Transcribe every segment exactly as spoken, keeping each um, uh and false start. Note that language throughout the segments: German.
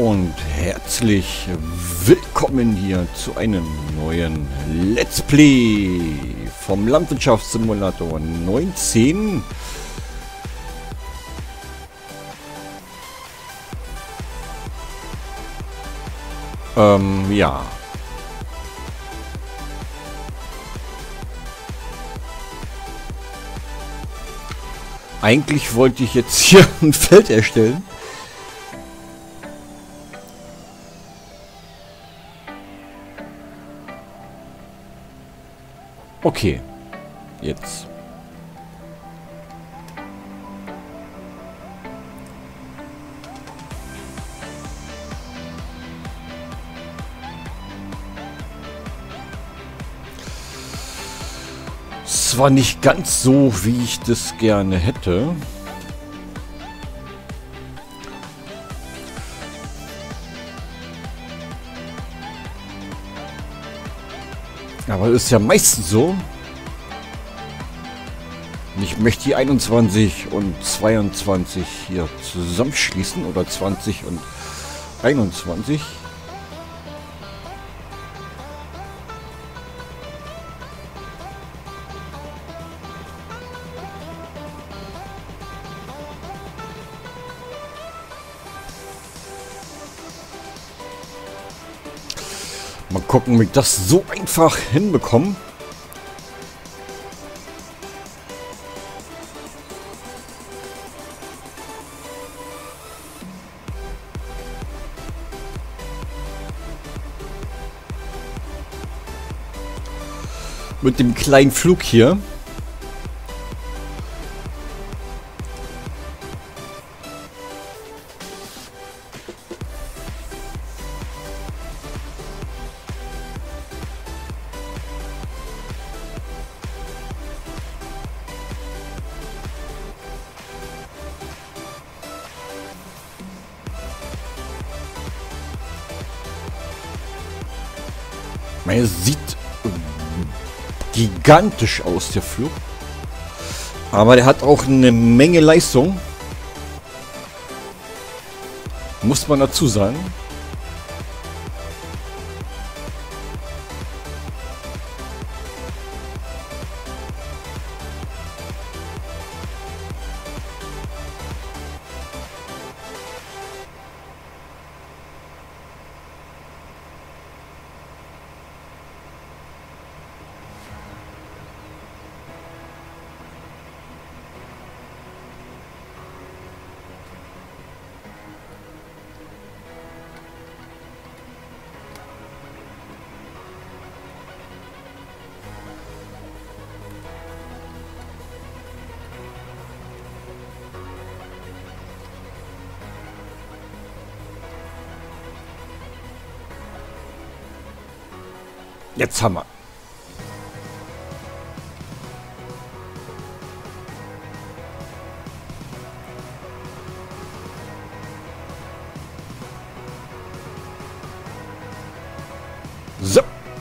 und herzlich willkommen hier zu einem neuen Let's Play vom Landwirtschaftssimulator neunzehn. Ähm, ja. Eigentlich wollte ich jetzt hier ein Feld erstellen. Okay, jetzt. Es war nicht ganz so, wie ich das gerne hätte. Aber es ist ja meistens so. Ich möchte die einundzwanzig und zweiundzwanzig hier zusammenschließen. Oder zwanzig und einundzwanzig. Mal gucken, ob ich das so einfach hinbekomme. Mit dem kleinen Flug hier. Es sieht gigantisch aus, der Flug. Aber der hat auch eine Menge Leistung. Muss man dazu sagen. Jetzt haben wir. So.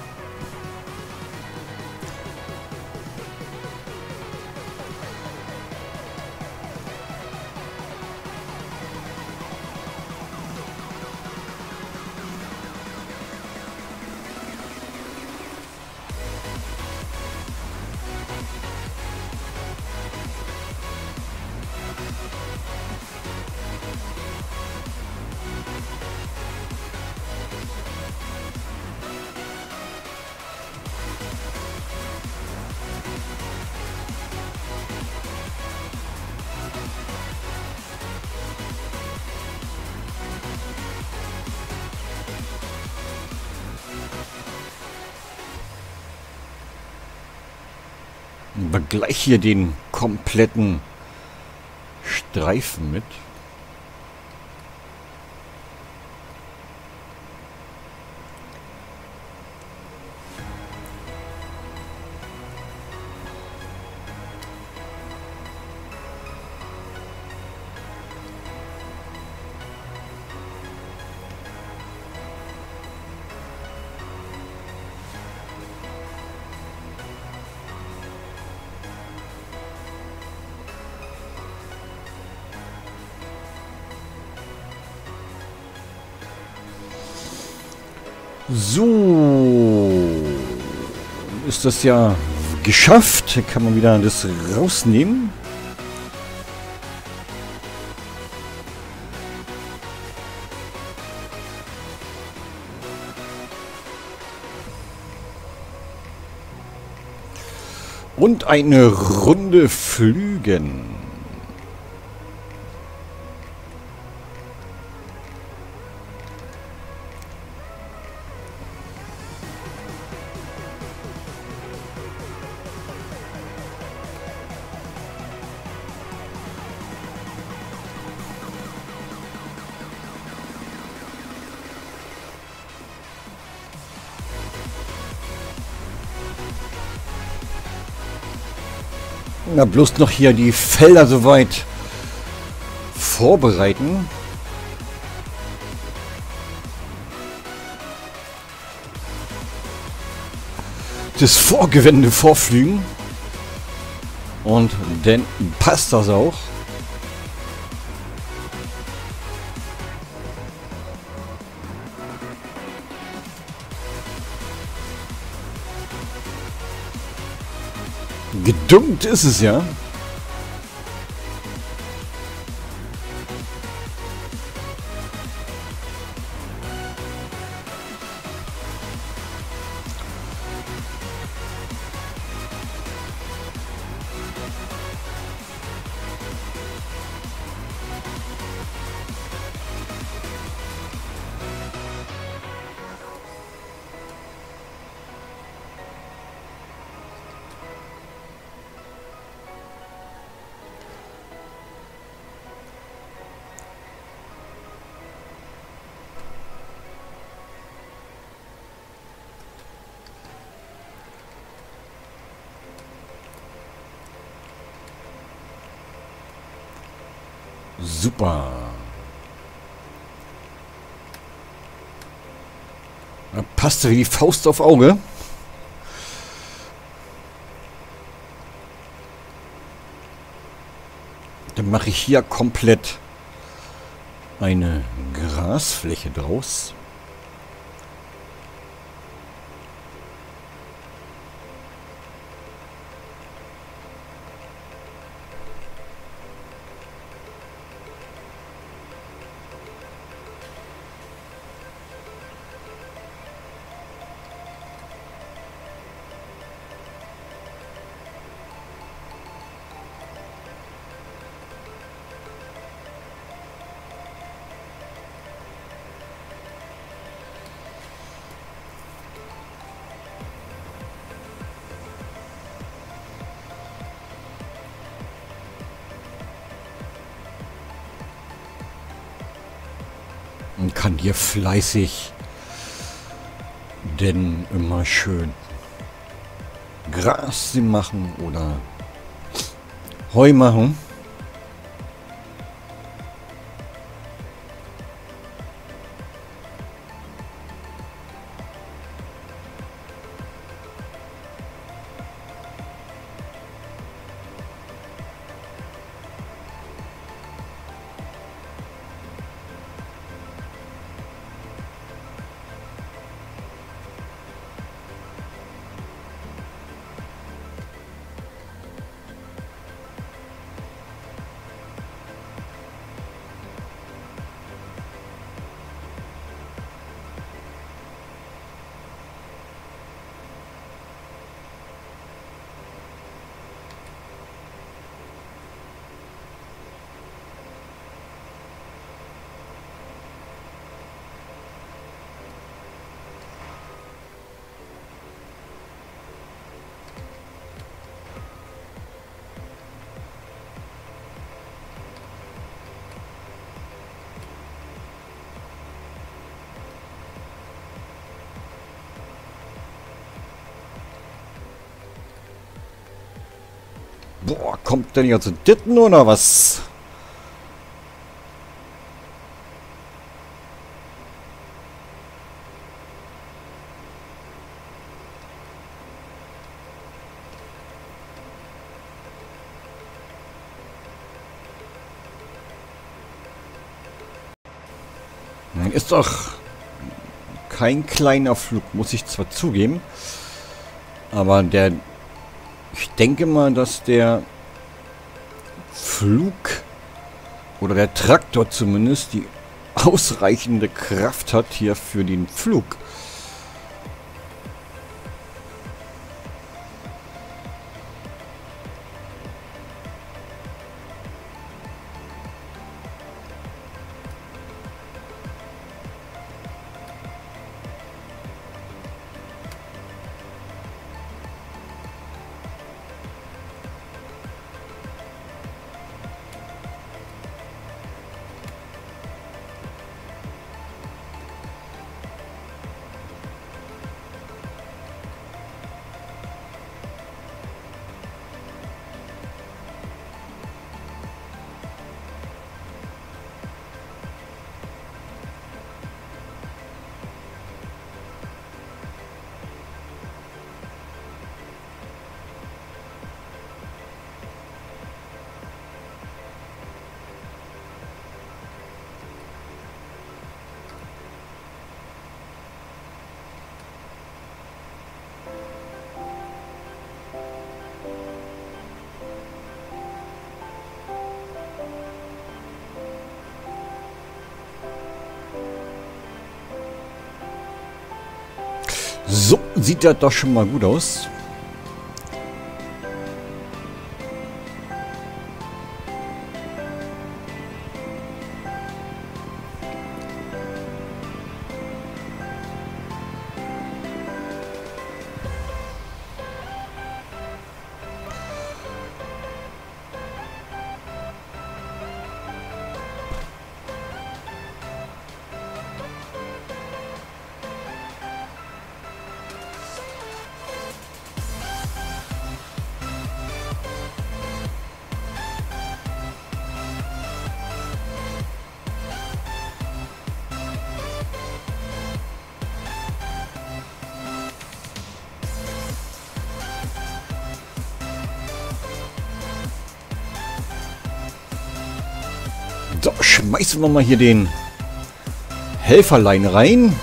Gleich hier den kompletten Streifen mit. So. Ist das ja geschafft. Kann man wieder das rausnehmen. Und eine Runde flügen. Na, bloß noch hier die Felder soweit vorbereiten. Das Vorgewende vorflügen. Und dann passt das auch. Gedummt ist es ja. Super. Da passte wie die Faust auf Auge. Dann mache ich hier komplett eine Grasfläche draus. Und kann hier fleißig denn immer schön Gras machen oder Heu machen. Boah, kommt denn jetzt Ditten oder was? Ist doch kein kleiner Flug, muss ich zwar zugeben. Aber der... Ich denke mal, dass der Flug oder der Traktor zumindest die ausreichende Kraft hat hier für den Flug. So, sieht das doch schon mal gut aus. So, schmeißen wir mal hier den Helferlein rein.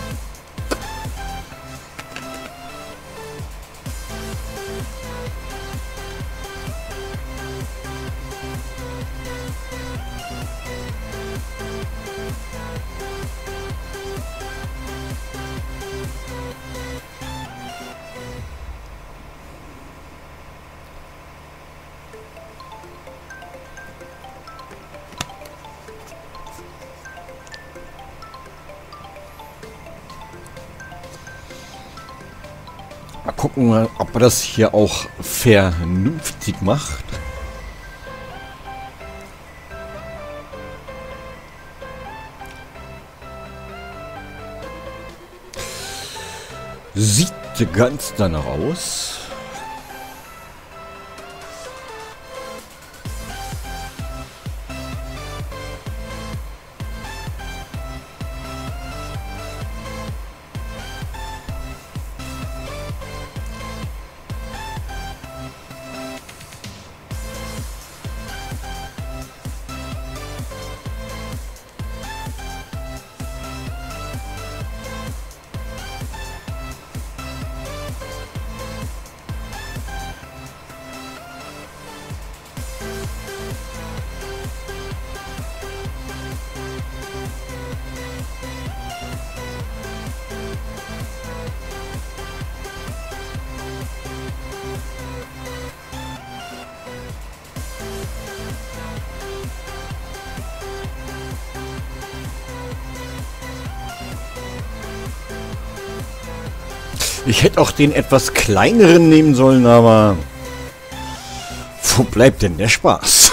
Mal gucken, ob er das hier auch vernünftig macht. Sieht ganz danach aus. Ich hätte auch den etwas kleineren nehmen sollen, aber wo bleibt denn der Spaß?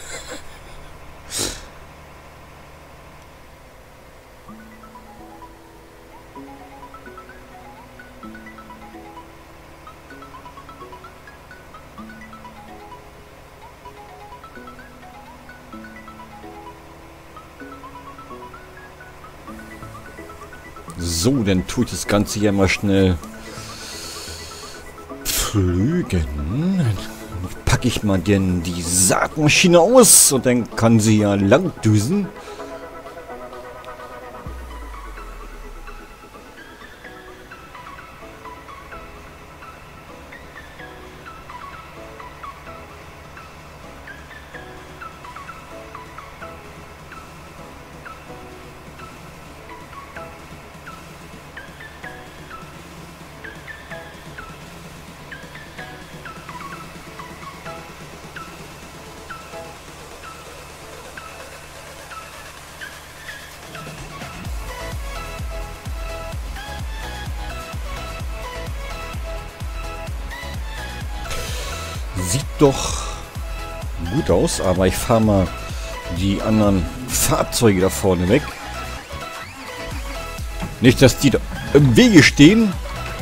So, dann tue ich das Ganze hier mal schnell pflügen. Dann packe ich mal denn die Saatmaschine aus und dann kann sie ja lang düsen. Sieht doch gut aus, aber ich fahre mal die anderen Fahrzeuge da vorne weg. Nicht, dass die da im Wege stehen.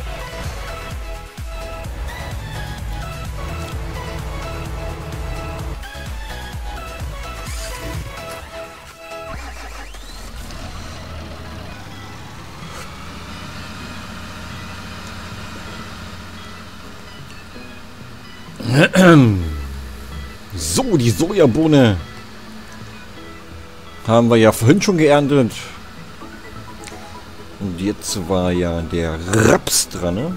So, die Sojabohne haben wir ja vorhin schon geerntet. Und jetzt war ja der Raps dran, ne?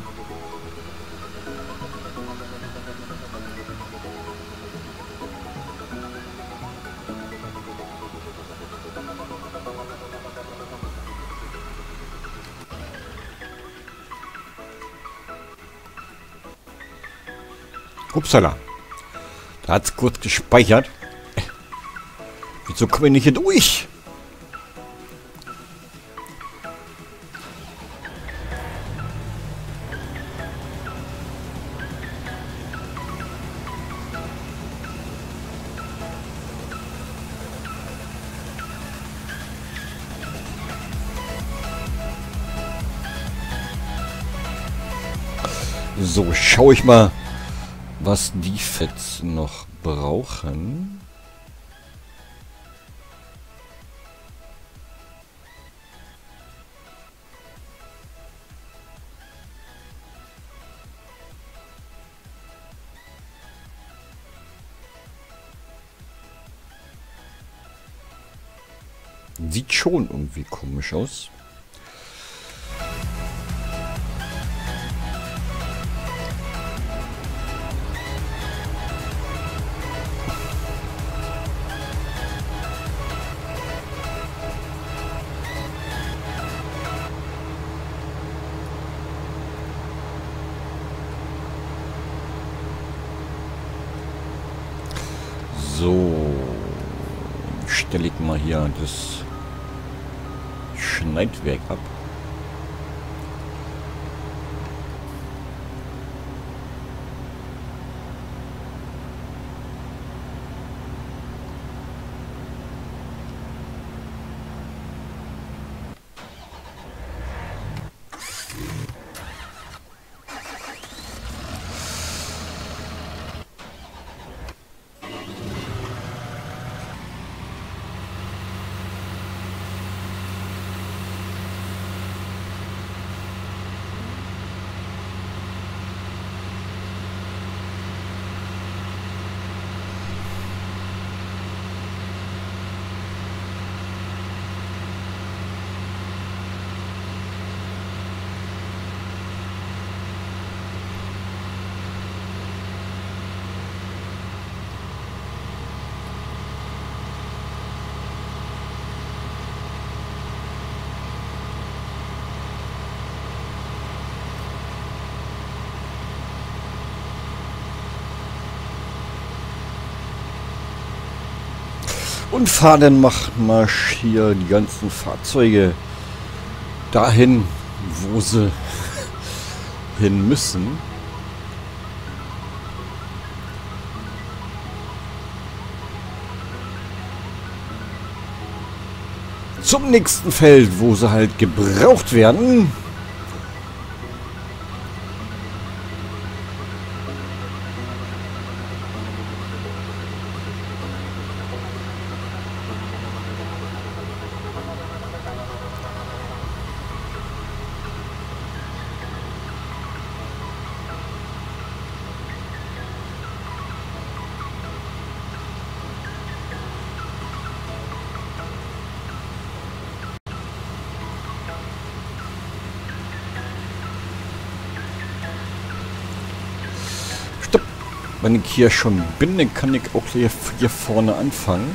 Upsala. Da hat es kurz gespeichert. Wieso kommen wir nicht hier durch? So, schaue ich mal, was die Fetzen noch brauchen. Sieht schon irgendwie komisch aus. So, stelle ich mal hier das Schneidwerk ab. Und fahr dann mach mal hier die ganzen Fahrzeuge dahin, wo sie hin müssen. Zum nächsten Feld, wo sie halt gebraucht werden. Wenn ich hier schon bin, dann kann ich auch hier, hier vorne anfangen.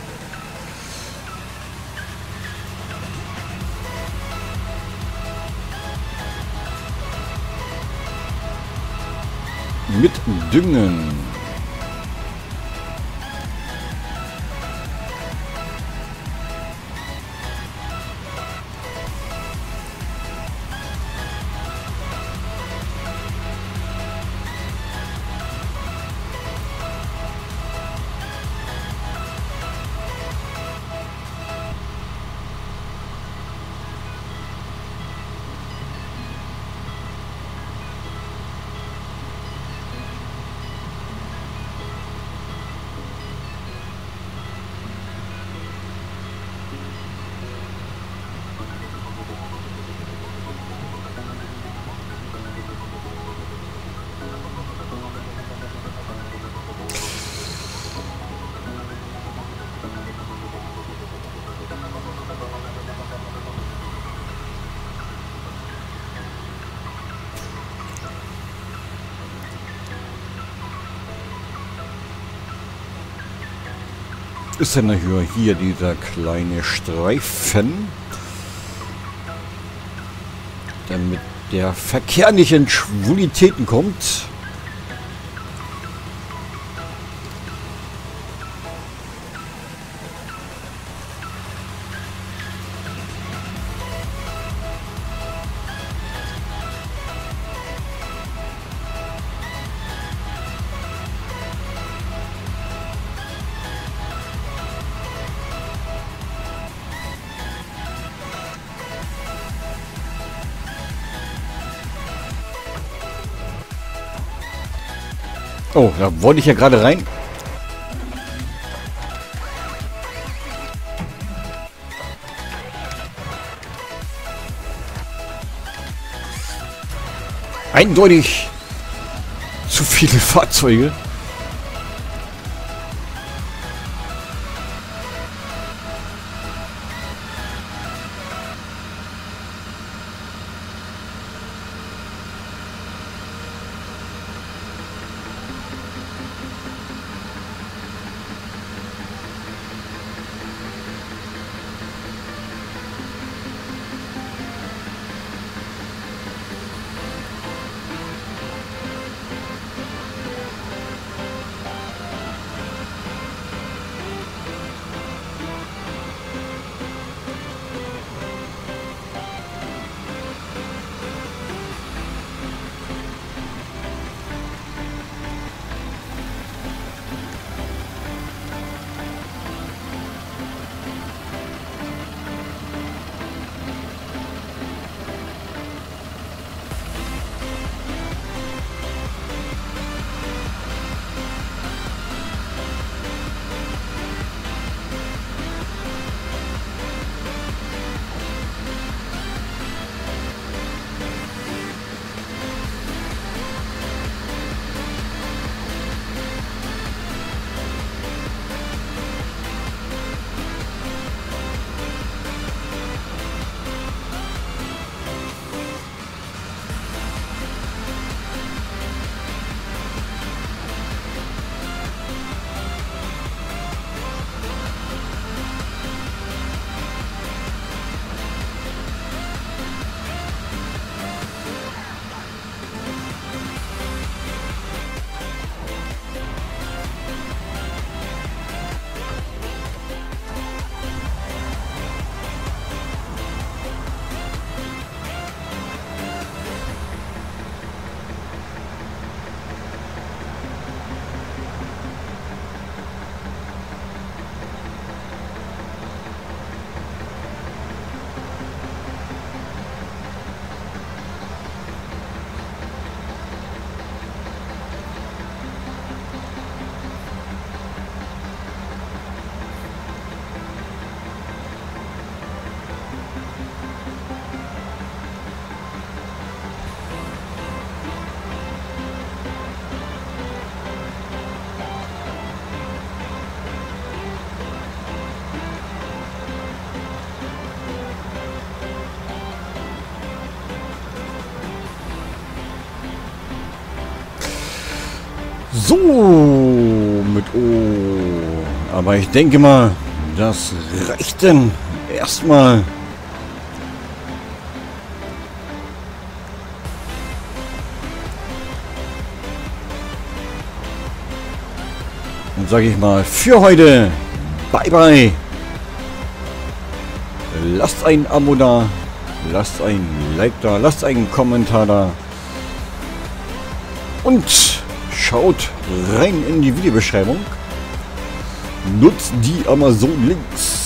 Mit Düngen. ist denn hier, hier dieser kleine Streifen, damit der Verkehr nicht in Schwulitäten kommt. Oh, da wollte ich ja gerade rein. Eindeutig zu viele Fahrzeuge. So, mit O. Aber ich denke mal, das reicht denn erstmal. Dann sage ich mal für heute bye bye. Lasst ein Abo da, lasst ein Like da, lasst einen Kommentar da. Und schaut rein in die Videobeschreibung. Nutzt die Amazon-Links.